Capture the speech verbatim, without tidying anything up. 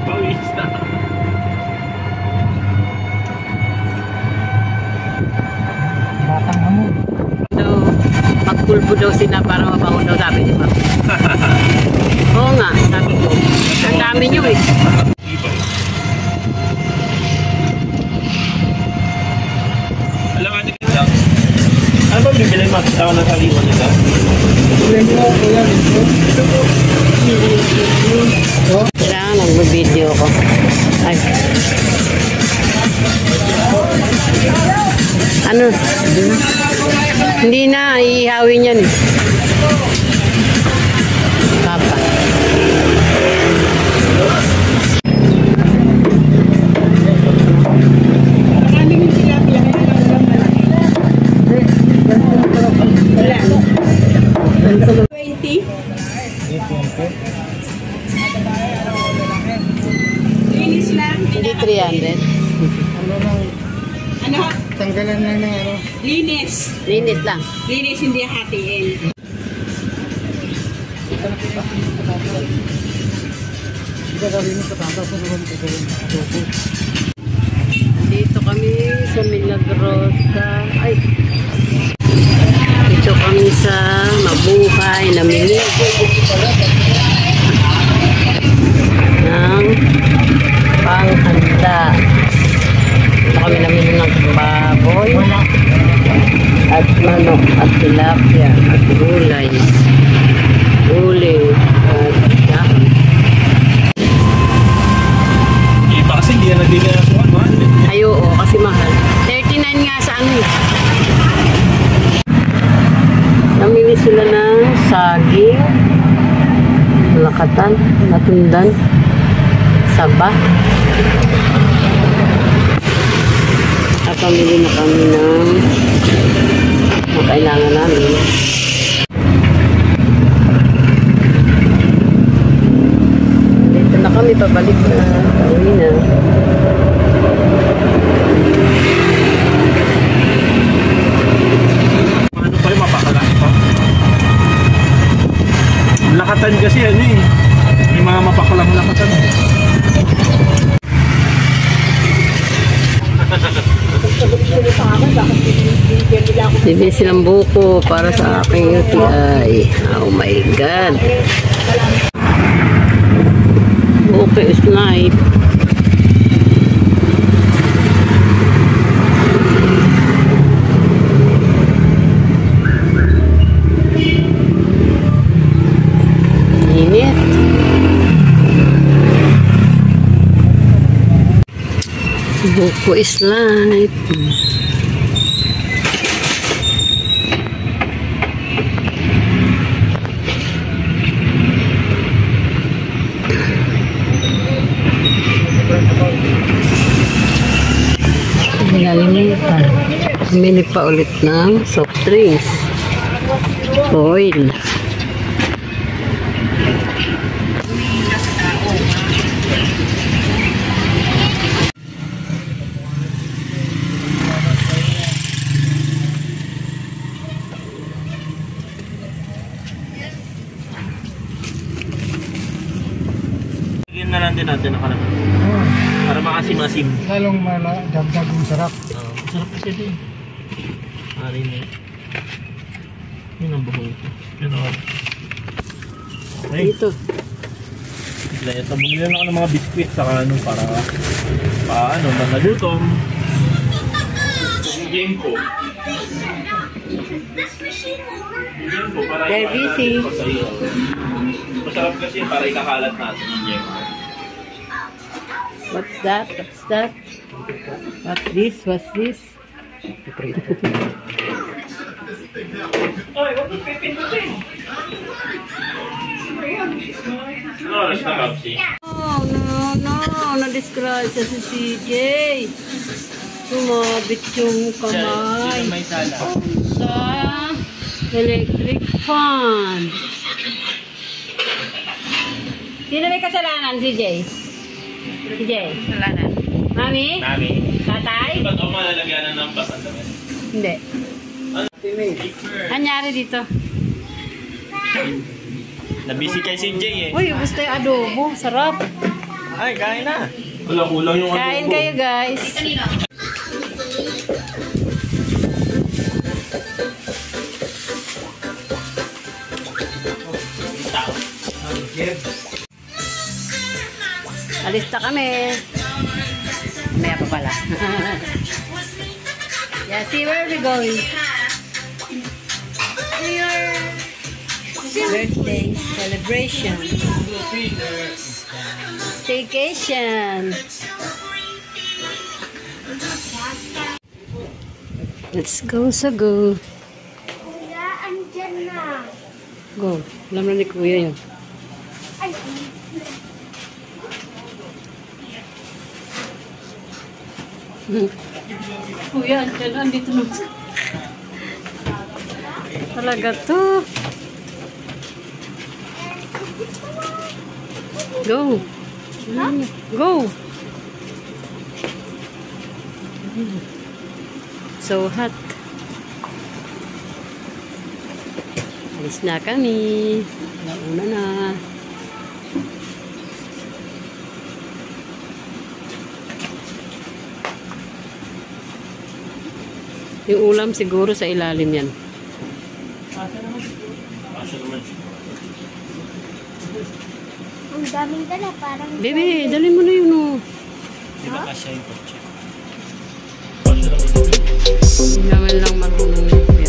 Pawis na. Batang hamon. Daw, magpulbo daw sila para mabangon daw, sabi ni Papa. Oo nga, sabi ko. Ang dami nyo eh. Alam nga nila lang. Ano ba bibili makita ko ng kaliwan nila? Kailangan nag-video ko. Ay. Ano? Hindi na, ihawin yan. Papa. twenty. Linis lang. Hindi three hundred. Ano? Tanggalan lang ng ano. Linis. Linis lang. Linis, hindi hatiin. Hindi gawin mo patata sa naman ito. Dito kami sa Milagrosa. Ay. Dito kami sa Mabuhay na mini ng panghanda. Dito kami namili ng baboy at manok at tilapia at gulay, uling at dahon. Iba kasi hindi na nagiging asuhan, man. Ay, oo, kasi mahal. thirty-nine nga sa ano. Namili sila ng saging, lakatan, natundan, saba. At pamili na kami ng mga kailangan namin. Dito na kami, pabalik na. Pauwi na. Ano pa yung mapakalaan pa? Lakatan kasi ano eh. May mga mapakalang lakatan. Bibili silang buko para sa aking U T I. Oh my God. Buko is life. Init. Buko is life. Nalimitan. Bumili pa ulit ng soft drinks. Oil. Lagyan na lang din natin ang kalaman. Para makasim-asim. Lalong madagdag yung sarap. Oo, masarap kasi din. Marinate. Yun ang buhol ko. Yun ang okay. Dito. Ito, bumili lang ako ng mga biskwit saka ano para pa ano, manalutom. Yung game ko. Yung game ko para They're busy. Masarap kasi para ikakalat natin yung game. What's that? What's that? What's this? What's this? Ay, wag mo pipindutin. Ano oras na, Kapsi? Oh, no, no. Na-disgrasya si C J. Sumabit yung kamay May sala. sa electric fan. Sino may kasalanan? Si J? Si J? Kasalanan. Mami? Nami. Tatay? Ba't ako malalagyan ng basan naman? Hindi. Anyari dito? Nabisi kay si J eh. Uy, gusto yung adobo. Sarap. Ay, kain na. Wala, kulang yung Kain kayo guys. Alis na kami. Maya pa pala. Yeah, see where we going? Birthday celebration. Staycation. Let's go sa go. Kuya, andyan na. Go. Alam na ni Kuya yun. Ay, Kuya, andyan na. Andito na. Talaga to. Go. Go. So hot. Alis na kami. Nauna na. Yung ulam siguro sa ilalim yan. ang daming dala, parang... Bebe, dalhin mo na yun oh. Di ba kasya yung kotse? Hindi naman lang marunong.